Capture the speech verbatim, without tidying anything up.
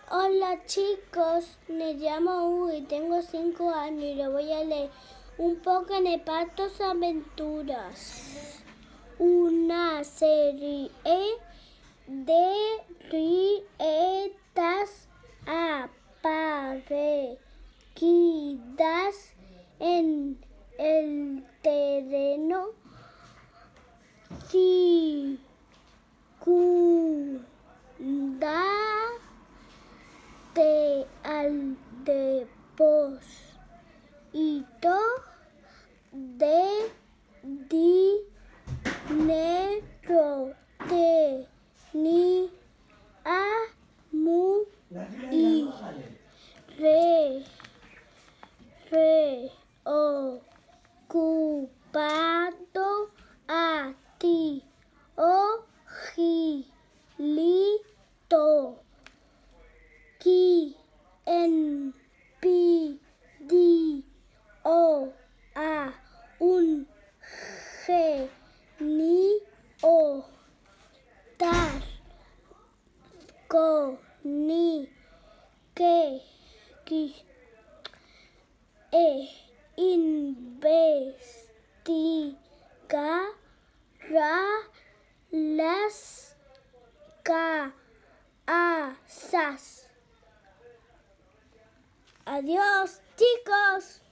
Hola chicos, me llamo Hugo y tengo cinco años y le voy a leer un poco de Patos Aventuras. Una serie de rietas aparecidas en el terreno circundante al depósito de dinero. Tenía muy preocupado a ti, oh Gilito, quien pidió a un genio dar con que e investigar las casas. Adiós, chicos.